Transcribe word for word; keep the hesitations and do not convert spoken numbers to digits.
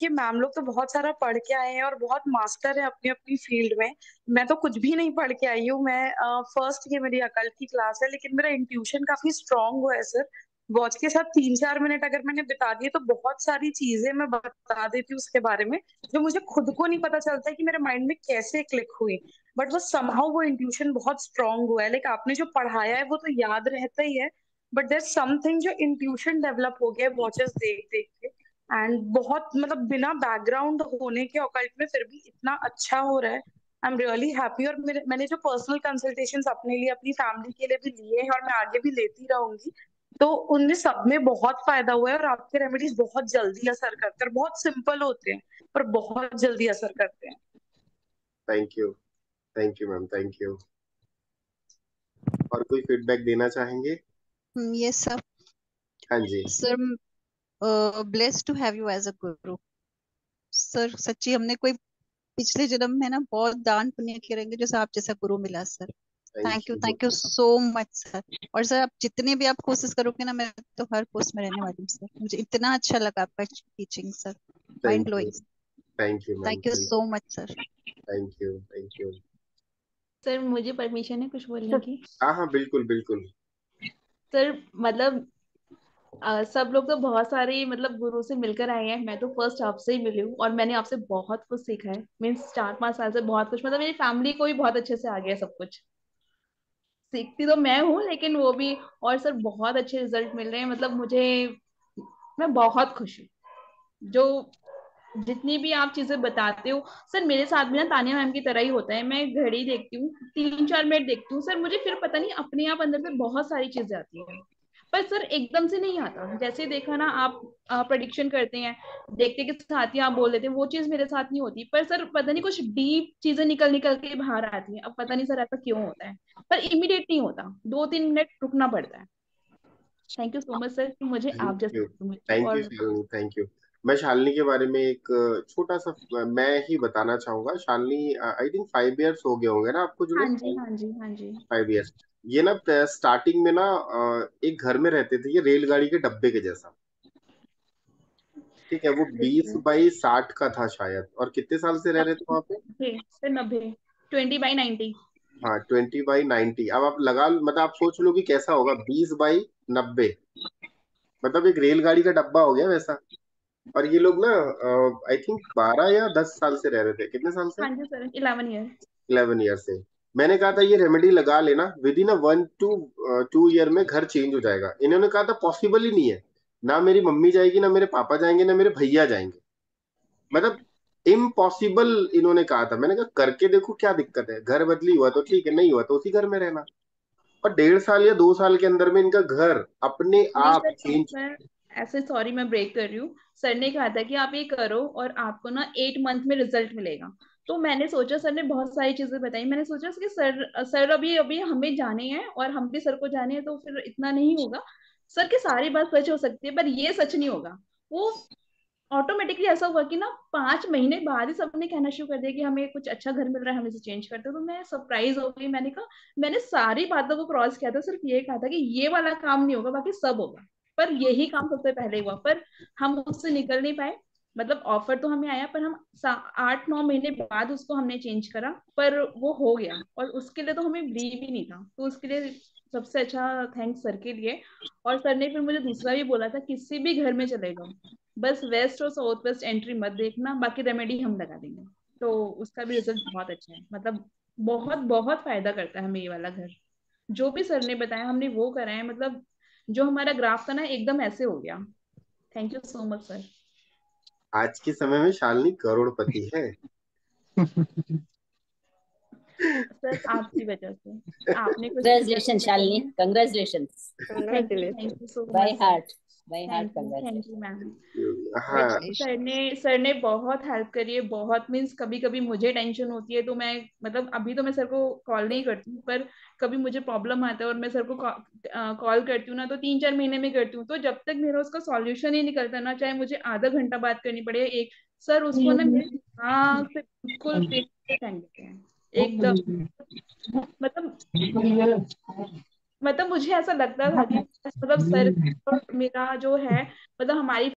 देखिए मैम लोग तो बहुत सारा पढ़ के आए हैं और बहुत मास्टर है अपनी अपनी फील्ड में। मैं तो कुछ भी नहीं पढ़ के आई हूँ। मैं फर्स्ट ये मेरी अकल की क्लास है, लेकिन मेरा इंट्यूशन काफी स्ट्रांग हुआ है सर। वॉच के साथ तीन चार मिनट अगर मैंने बिता दिए तो बहुत सारी चीजें मैं बता देती हूँ उसके बारे में, जो मुझे खुद को नहीं पता चलता है कि मेरे माइंड में कैसे क्लिक हुई। बट वो समहाउ वो इंट्यूशन बहुत स्ट्रांग हुआ है। लाइक आपने जो पढ़ाया है वो तो याद रहता ही है, बट देयर समथिंग जो इंट्यूशन डेवलप हो गया है वॉचेस देख देख के। एंड बहुत मतलब बिना बैकग्राउंड होने के ऑकल्ट में फिर भी इतना अच्छा हो रहा है। I am really happy. और मेरे मैंने जो पर्सनल कंसल्टेशंस अपने लिए अपनी फैमिली के लिए भी लिए हैं और मैं आगे भी लेती रहूंगी, तो उनमें सब में बहुत फायदा हुआ है। और आपके रेमेडीज बहुत जल्दी असर करते हैं और बहुत सिंपल होते हैं, पर बहुत जल्दी असर करते हैं। Thank you. Thank you ma'am, thank you. और कोई फीडबैक देना चाहेंगे? Yes sir. हाँ जी। Sir, blessed to have you as a guru. Sir सच्ची हमने कोई पिछले जन्म में ना बहुत दान पुण्य करेंगे जैसे आप जैसा गुरु मिला sir. Thank thank you, you. Thank you so much sir. और सर आप जितने भी आप कोर्सेज करोगे ना, मैं तो हर कोर्स में रहने वाली हूँ सर। मुझे इतना अच्छा लगा आपका teaching sir. Mind thank you. Blowing. Thank you ma'am, thank you thank so much sir. Thank you. Thank you. Sir मुझे परमिशन है कुछ बोलने की? हाँ हाँ, बिल्कुल बिल्कुल। सर मतलब अ, सब लोग तो बहुत सारे मतलब गुरु से मिलकर आए हैं, मैं तो फर्स्ट आपसे ही मिली हूँ और मैंने आपसे बहुत कुछ सीखा है। मीन्स चार पांच साल से बहुत कुछ, मतलब मेरी फैमिली को भी बहुत अच्छे से आ गया सब कुछ। सीखती तो मैं हूँ लेकिन वो भी। और सर बहुत अच्छे रिजल्ट मिल रहे हैं, मतलब मुझे, मैं बहुत खुश हूँ। जो जितनी भी आप चीजें बताते हो सर, मेरे साथ भी ना तानिया मैम की तरह ही होता है। मैं घड़ी देखती हूँ, तीन चार मिनट देखती हूँ सर, मुझे फिर पता नहीं अपने आप अंदर से बहुत सारी चीजें आती हैं। पर सर एकदम से नहीं आता। जैसे देखा ना आप, प्रेडिक्शन करते हैं, देखते के साथ ही आप बोल देते हैं, वो चीज मेरे साथ नहीं होती। पर सर पता नहीं कुछ डीप चीजें निकल निकल के बाहर आती हैं। अब पता नहीं सर ऐसा क्यों होता है, पर इमीडिएट नहीं होता, दो तीन मिनट रुकना पड़ता है। Thank you so much sir कि मुझे थैंक आप जैसे यू। गुरु मिले। थैंक यू और शालिनी, थैंक यू। मैं शालिनी के बारे में एक अ, छोटा सा अ, मैं ही बताना चाहूंगा। Shalini, I think five years हो गए होंगे ना आपको जुड़े? हाँ जी, हाँ जी, हाँ जी। Five years. ये ना स्टार्टिंग में ना अ, एक घर में रहते थे, ये रेलगाड़ी के डब्बे के जैसा। ठीक है, वो बीस बिल्कुल। बाई साठ का था शायद। और कितने साल से रह रहे थे वहां पे? नब्बे, फिर नब्बे, ट्वेंटी बाई नाइनटी। हाँ, ट्वेंटी बाई नाइनटी। अब आप लगा, मतलब आप सोच लो कि कैसा होगा बीस बाई नब्बे। मतलब एक रेलगाड़ी का डब्बा हो गया वैसा। और ये लोग ना आई थिंक बारह या दस साल से रह रहे थे। कितने साल से? हाँ जी sir, eleven year. Eleven year से। मैंने कहा था ये रेमेडी लगा लेना, within a one two two year में घर चेंज हो जाएगा। इन्होंने कहा था पॉसिबल ही नहीं है। ना मेरी मम्मी जाएगी, ना मेरे पापा जाएंगे, ना मेरे भैया जाएंगे। मतलब इम्पॉसिबल इन्होंने कहा था। मैंने कहा करके देखो, क्या दिक्कत है? घर बदली हुआ तो ठीक है, नहीं हुआ तो उसी घर में रहना। और डेढ़ साल या दो साल के अंदर में इनका घर अपने नहीं आप सर, चेंज। ऐसा ऐसे, सॉरी मैं ब्रेक कर रही हूँ। सर ने कहा था कि आप ये करो और आपको ना एट मंथ में रिजल्ट मिलेगा। तो मैंने सोचा, सर ने बहुत सारी चीजें बताई, मैंने सोचा कि सर सर अभी अभी हमें जाने हैं और हम भी सर को जाने हैं, तो फिर इतना नहीं होगा। सर की सारी बात सच हो सकती है पर ये सच नहीं होगा। वो ऑटोमेटिकली ऐसा हुआ कि ना पांच महीने बाद ही सबने कहना शुरू कर दिया कि हमें कुछ अच्छा घर मिल रहा है, हम इसे चेंज करते हैं। तो मैं सरप्राइज हो गई। मैंने कहा, मैंने सारी बातों को क्रॉस किया था, सिर्फ ये कहा था कि ये वाला काम नहीं होगा, बाकी सब होगा। पर यही काम सबसे पहले हुआ, पर हम उससे निकल नहीं पाए। मतलब ऑफर तो हमें आया, पर हम सा- आठ नौ महीने बाद उसको हमने चेंज करा, पर वो हो गया। और उसके लिए तो हमें बिलीव ही नहीं था, तो उसके लिए सबसे अच्छा थैंक्स सर के लिए। और सर ने फिर मुझे दूसरा भी बोला था, किसी भी घर में चले जाओ, बस वेस्ट और साउथ वेस्ट एंट्री मत देखना, बाकी रेमेडी हम लगा देंगे। तो उसका भी रिजल्ट बहुत अच्छा है। मतलब बहुत बहुत फायदा करता है हमें ये वाला घर। जो भी सर ने बताया हमने वो करा है। मतलब जो हमारा ग्राफ था ना, एकदम ऐसे हो गया। Thank you so much sir. आज के समय में शालिनी करोड़पति है। सर आपकी वजह से, आपने कुछ किया कंग्रेचुलेशन तो शालिनी, बताइए। Congratulation. Thank you, congratulation. Thank you so by much sir. Heart, by heart thank you, thank you congratulation. Ma'am. और हाँ। Sir Congratulations. ने सर ने बहुत हेल्प करी है, बहुत। मीन्स कभी कभी मुझे टेंशन होती है तो मैं, मतलब अभी तो मैं सर को कॉल नहीं करती हूँ, पर कभी मुझे प्रॉब्लम आता है और मैं सर को कॉल करती हूँ ना, तो तीन चार महीने में करती हूँ। तो जब तक मेरा उसका सॉल्यूशन ही निकलता ना, चाहे मुझे आधा घंटा बात करनी पड़े एक, सर उसको ना मेरे दिमाग से बिल्कुल पेन से फेंक देते हैं एकदम। मतलब मतलब मुझे ऐसा लगता था कि मतलब सर और मेरा जो है, मतलब हमारी